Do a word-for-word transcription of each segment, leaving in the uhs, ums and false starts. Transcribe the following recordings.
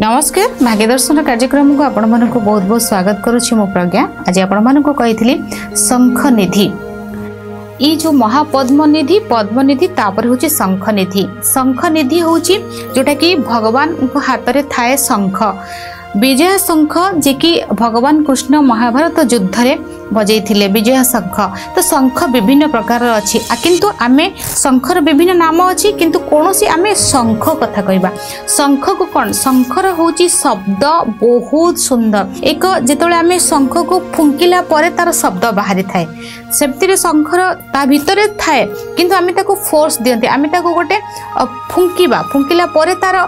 नमस्कार भाग्यदर्शन कार्यक्रम को आपण मानक बहुत बहुत स्वागत करुच्ची मो प्रज्ञा। आज आपण मानक कही शंख निधि ये जो महापद्मनिधि पद्मनिधि तापर हूँ शंख निधि। शंख निधि हूँ जोटा कि भगवान हाथ में थाए शंख विजय शंख जे कि भगवान कृष्ण महाभारत युद्ध रे बजैथिले विजय शंख। तो शंख विभिन्न प्रकार अच्छी किंतु आमे शंखर विभिन्न नाम अच्छी किंतु कौन सी आमे शंख कथा कहबा। शंख को कौन शंखर होची शब्द बहुत सुंदर। एक जेतोले आमे शंख को फुंकिला परे तार शब्द बाहरी थाए सेप्तिरे शंखर ता भितरे थाए किंतु आमे ताको फोर्स दियंते आमे ताको गोटे फुंकिबा फुंकिला परे तार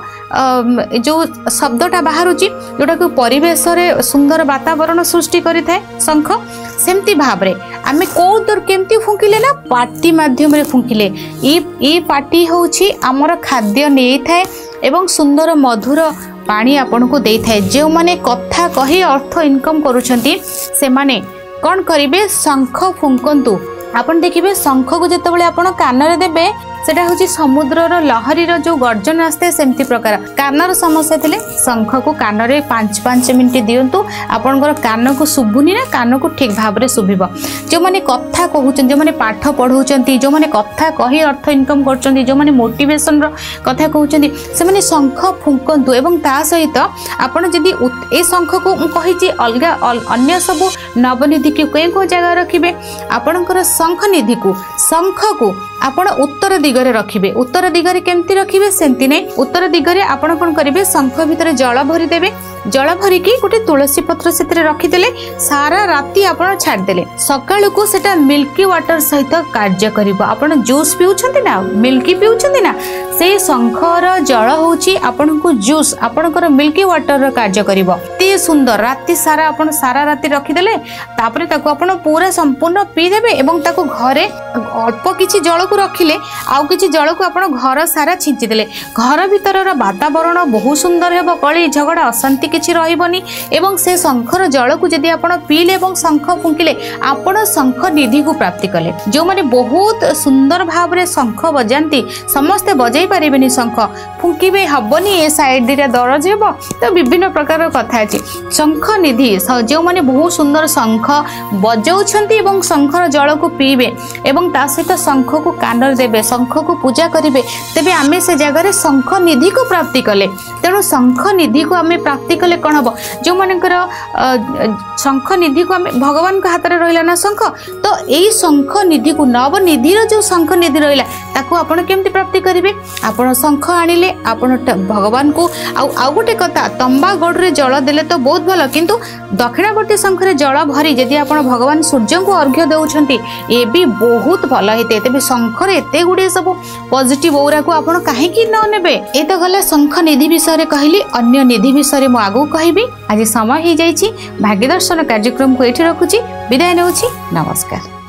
जो शब्दटा बाहरुची जोटा को परिवेश रे सुंदर वातावरण सृष्टि करि थाए शंख। सेमती भाव रे आमे कोदर केमती फुंकिले ना पार्टी माध्यम रे फुंकिले ई ई पार्टी होउची हमर खाद्य नेई थाए एवं सुंदर मधुर पानी आपन को देई थाए। जे माने कथा कही अर्थ इनकम करूछंती से माने कोन करिवे शंख फुंकंतु। आपन देखिबे शंख को जेतबेले आपन कान रे देबे सेटा हूँ समुद्र लहरी जो गर्जन आसते सेमती प्रकार कानर समस्या थिले शंख को कान रे पांच पांच मिनिट दियंतु आपनकर कान को शुभुनी ना कान को ठीक भाव रे शुभिबो। जो माने कथा कहउचन जो माने पाठ पढौचंती जो माने कथा कही अर्थ इनकम करचंती जो माने मोटिवेशन रो कथा कहउचंती से माने शंख फुंकंतु। एवं ता सहित आपण जदी ए शंख को कहिची अलगा अन्य सब नवनिधि के कोई को जगह रखिबे आपनकर शंख निधि को शंख को आपण उत्तर दिगरे रखिबे। उत्तर दिगरे केमती रखिबे सेंती नै उत्तर दिगरे आपण कोन करिवे शंख भितर जल भरी देबे। जल भरी की गोटे तुलसी पत्र सेतरे रखि देले सारा राती आपण छाड़ देले सकाळ को सेटा मिल्की वाटर सहित कार्य करिवो। आपण जूस पिउछंती ना मिल्की पिउछंती ना से शंखर जल होउची आपण को जूस आपणकर मिल्की वाटर कार्य करिवो। ते सुंदर राती सारा आपण सारा राती रखि देले तापरे ताको आपण पूरा संपूर्ण पी देबे एवं ताको घरे अल्प किछि जल को रखिले आउ किछि जल को आपण घर सारा छिंची देले घर भितरर वातावरण बहुत सुंदर हेबो। कली झगड़ा अशांति किछि रहिबनी एवं से शंखर जल को जदी आपण पीले एवं शंख फुंकिले आपण शंख निधि को प्राप्ति कले। जो माने बहुत सुंदर भाव रे शंख बजांती समस्ते बजाई पारिबेनी शंख फुंकिबे हबनी ए साइड दिरा दरज हेबो। तो विभिन्न प्रकार कथा अछि शंख निधि जो माने बहुत सुंदर शंख बजाउछंती एवं शंखर जल को पीबे एवं ता सहित शंख को कानर देबे शंख को पूजा करिवे तेबे आमे से जगह शंख निधि को प्राप्ति कले। तेणु शंख निधि को आमे प्राप्ति कले कौन हम जो मानकर शंख निधि को आमे भगवान के हाथ में रहिला ना शंख तो यही शंख निधि को नव निधि जो शंख निधि रहिला ताको आपण केमती प्राप्ति करिवे। आपण शंख आनिले आपण भगवान को आउ गोटे कथा तंबा गड़ रे जल देले तो बहुत भल किंतु दक्षिणावर्ती शंख रे जल भरी जदि आपण भगवान सूर्य को अर्घ्य देउछंती ए भी बहुत भल हेते। तेबे शंख रे एते गुडे सब पॉजिटिव ओरा को आपण काहे कि न नेबे। ए तो गला शंख निधि विषय रे कहली अन्य निधि विषय मु आगु कहबी। आज समय हो जाइछि भाग्यदर्शन कार्यक्रम को एठी रखुछि विदाय नेउछि नमस्कार।